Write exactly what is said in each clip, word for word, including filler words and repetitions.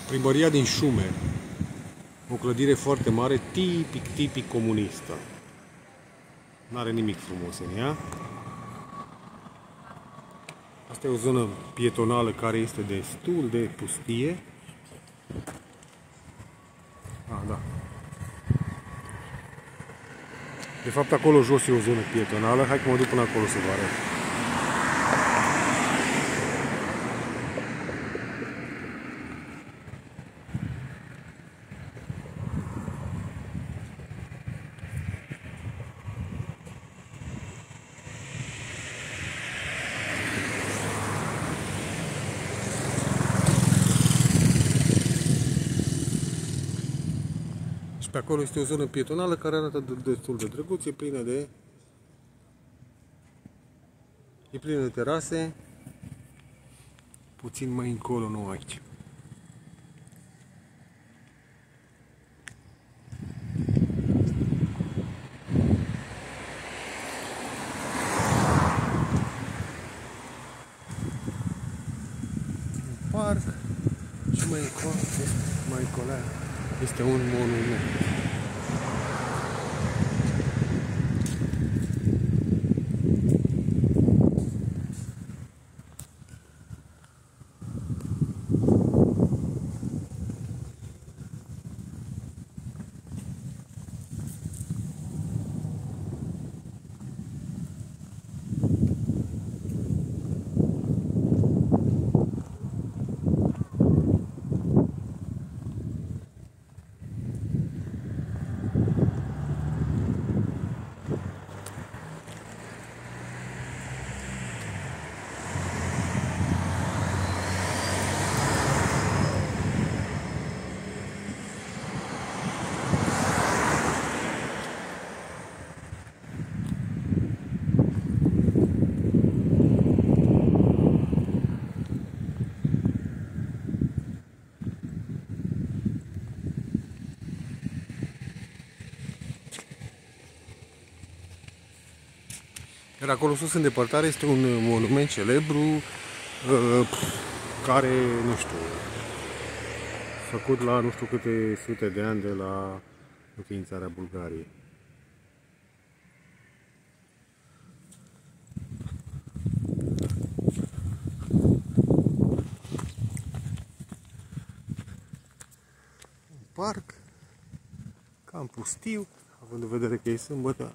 Primăria din Șumer. O clădire foarte mare, tipic, tipic comunistă. N-are nimic frumos în ea. Asta e o zonă pietonală care este destul de pustie. Ah, da. De fapt, acolo jos e o zonă pietonală. Hai că mă duc până acolo să vă arăt. Și pe acolo este o zonă pietonală care arată destul de drăguț, e plină de e plină de terase, puțin mai încolo, nu aici. Un parc și mai încolo, mai încolo este un monument. Iar acolo sus, în depărtare, este un monument celebru care, nu știu, făcut la nu știu câte sute de ani de la înființarea Bulgariei. Un parc cam pustiu, având în vedere că e sâmbătă.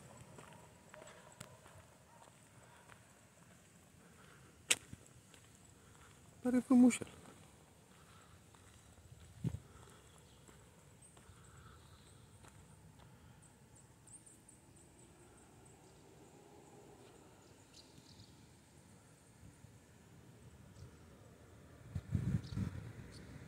Pare frumușel.